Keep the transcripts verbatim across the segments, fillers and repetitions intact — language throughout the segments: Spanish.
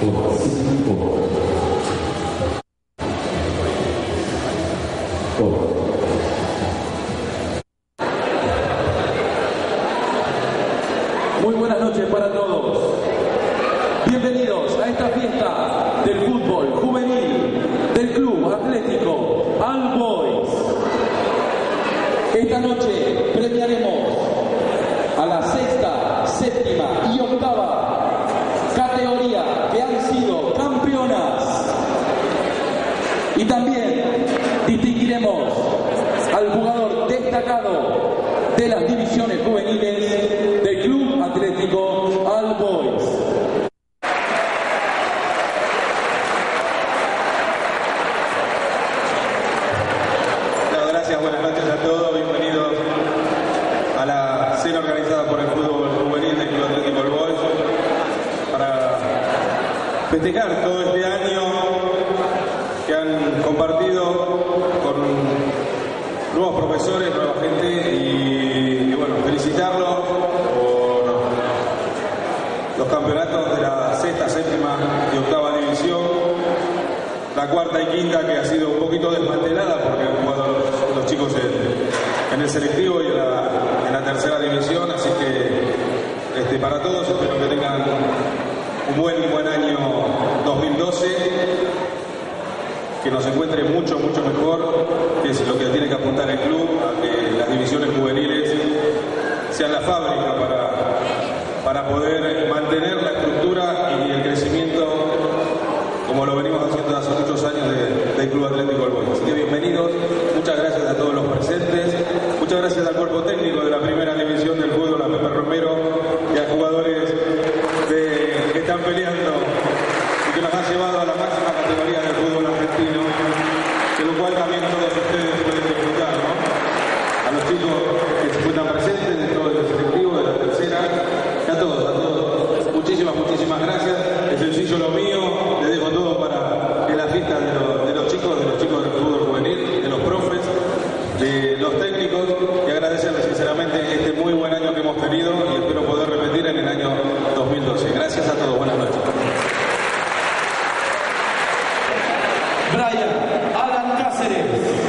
Muy buenas noches para todos. Bienvenidos a esta fiesta del fútbol juvenil del Club Atlético All Boys. Esta noche premiaremos a la sexta, séptima y octava categoría que han sido campeonas. Y también distinguiremos al jugador destacado de las divisiones juveniles del Club Atlético All Boys. Bueno, gracias, buenas noches a todos, bienvenidos a la cena organizada por el fútbol juvenil del Club Atlético All Boys para festejar todo este año que han compartido con nuevos profesores, nueva gente y, y bueno, felicitarlos por los campeonatos de la sexta, séptima y octava división, la cuarta y quinta que ha sido un poquito desmantelada porque han jugado los, los chicos en, en el selectivo y en la, en la tercera división, así que este, para todos espero que tengan un buen, buen año dos mil doce. Que nos encuentre mucho, mucho mejor, que es lo que tiene que apuntar el club, a que las divisiones juveniles sean la fábrica para, para poder mantener la estructura y el crecimiento como lo venimos haciendo hace muchos años de, del Club Atlético All Boys. Así que bienvenidos, muchas gracias a todos los presentes, muchas gracias al cuerpo técnico de la primera división del fútbol, a Pepe Romero, y a jugadores de, que están peleando que nos han llevado a la máxima categoría del fútbol argentino, de lo cual también todos ustedes pueden disfrutar, ¿no? A los chicos que se encuentran presentes de todo el selectivo, de la tercera, y a todos, a todos. Muchísimas, muchísimas gracias. Es sencillo lo mío, les dejo todo para en la fiesta de los, de los chicos, de los chicos del fútbol juvenil, de los profes, de los técnicos, y agradecerles sinceramente este muy buen año que hemos tenido y espero poder repetir en el año dos mil doce. Gracias a todos, buenas noches. Brian Alan Cáceres.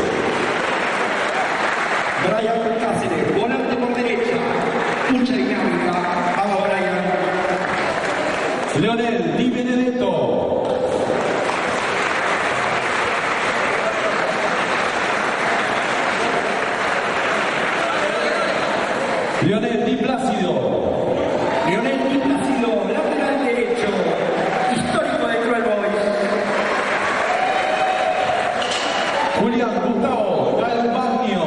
Brian Cáceres, volante por derecha, mucha dinámica, vamos Brian. Leonel Di Benedetto. Leonel Di Plácido. Leonel Di Plácido, lateral derecho, histórico de Club Boys. Julián Gustavo Galvarnio.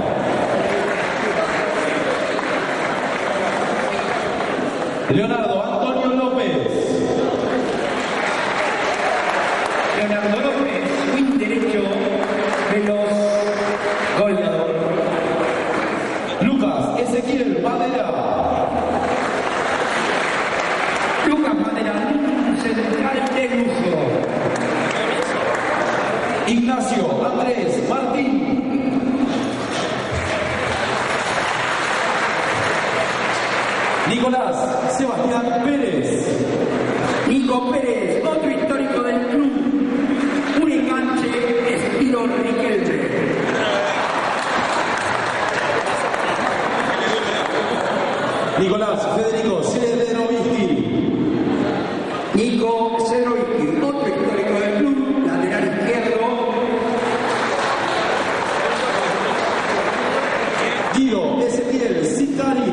Leonardo Antonio López. Leonardo López, wing derecho de los goleadores. Lucas Ezequiel Madera. Lucas Madera, central de lujo. Ignacio Andrés Martín. Nicolás Sebastián Pérez. Nico Pérez, otro histórico del club. Un enganche estilo Riquelme. Nicolás Federico Cederoviski. Nico Cederoviski, otro histórico del club, lateral izquierdo. Guido Ezequiel Sicari.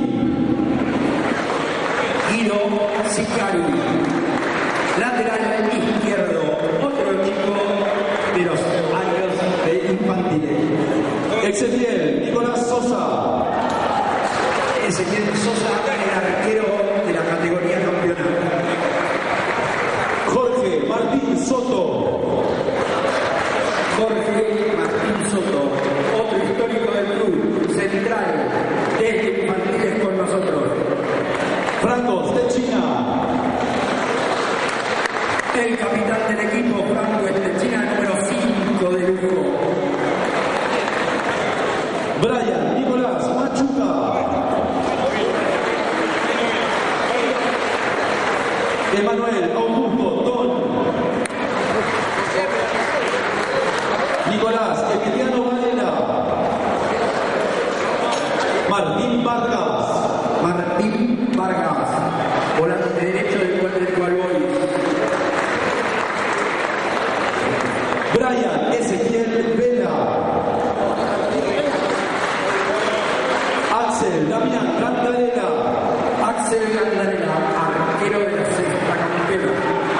Guido Sicari, lateral izquierdo, otro chico de los años de infantiles. Ezequiel Nicolás Sosa. Ezequiel Sosa, el arquero de la categoría campeonato. Jorge Martín Soto. Jorge Martín Soto, otro histórico del club, central, desde infantiles con nosotros. Franco Stechina. El capitán del equipo, Franco Stechina, número cinco de lujo. Brian Nicolás Machuca. Emanuel Augusto Don Agustín Vargas, volante derecho del Atlético Boys. Brian Ezequiel Vela. Axel Damián Cantarela. Axel Cantarela, arquero de la sexta campeona.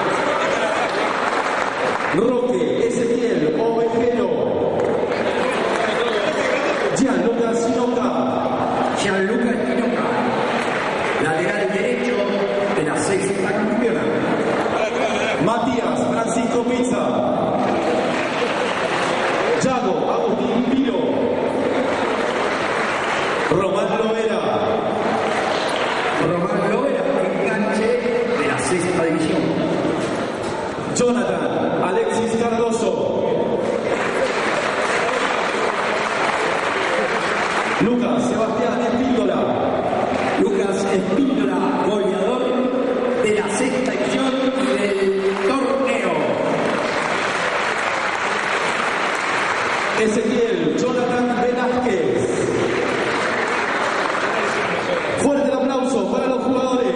Roque Ezequiel Ovejero. Gianluca Sinoca. Gianluca Espinoca, lateral derecho de la sexta campeona. Matías Francisco Pizza. Yago Agustín Piro. Román Lovera. Román Lovera, enganche de la sexta división. Jonathan Alexis Cardoso. Lucas Sebastián Espíndola. Lucas Espíndola, goleador de la sexta división y del torneo. Ezequiel Jonathan Velázquez. Fuerte el aplauso para los jugadores.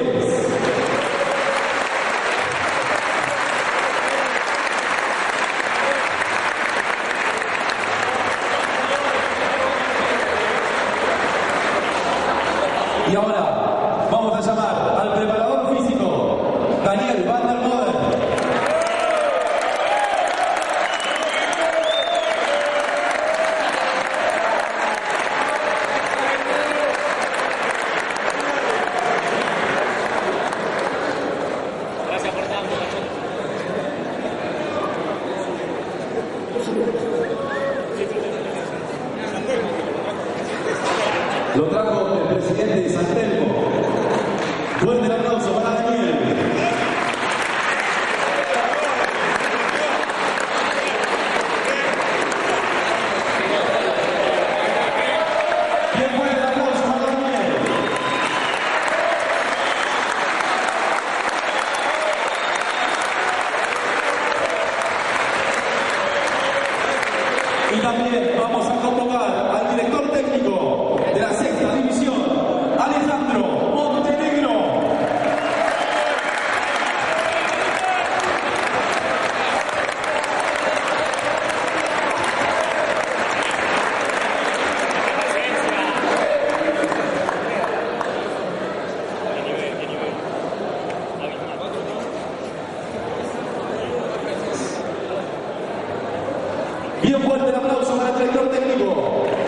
Y ahora vamos a llamar al preparador físico, Daniel Van der Moden. Lo trajo el presidente de San Telmo. Fuerte el aplauso para Daniel. Bien fuerte el aplauso para Daniel. Y también vamos a convocar al director técnico de la sexta división, Alejandro Montenegro. Bien fuerte el aplauso para el director técnico.